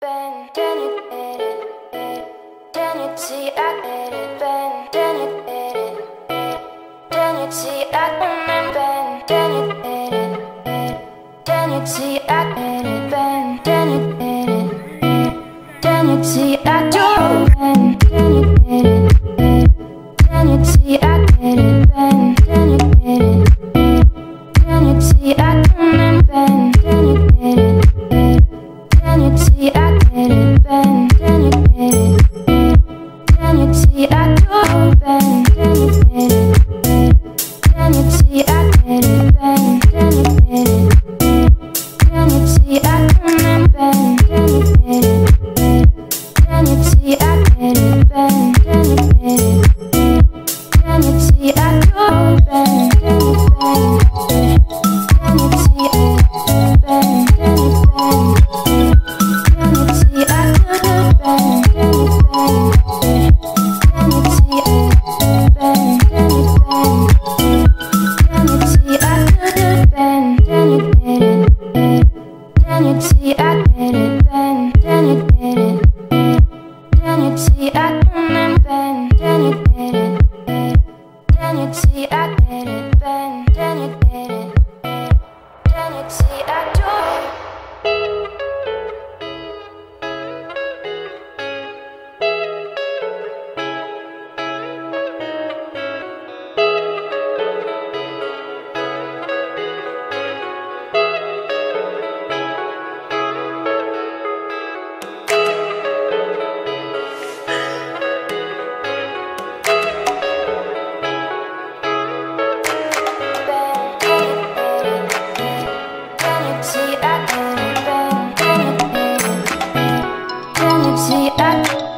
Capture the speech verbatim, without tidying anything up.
Ben, then you did it. Then you see I did it. Ben, then you did it. Then you see I remember. Ben, then you did it. Then you see I did it. Ben, then you did it. Then you see I do it. Ben, then you did it. Then you see I did it. Ben, then you did it. Then you see I remember. Ben, then you did it. Then you see I did it. Ben, then you did it. Then you see I do it. Ben, then you did it. Then you see I did it. Ben, then you did it. Then you see I remember. Ben, then you did it. Then you see I did it. Ben, then you did it. Then you see I do it. Ben, then you did it. Then you see I Ben, then you Ben. Then you see I do it. Ben, then you Ben. Then you see I Ben, then you Ben. Then you see I do it. Ben, then you did it. Then you see I did it. Ben, then you did it. Then you see I remember. Ben, then you did it. Then you see I did it. Ben, then you did it. Then you see I do it. See, I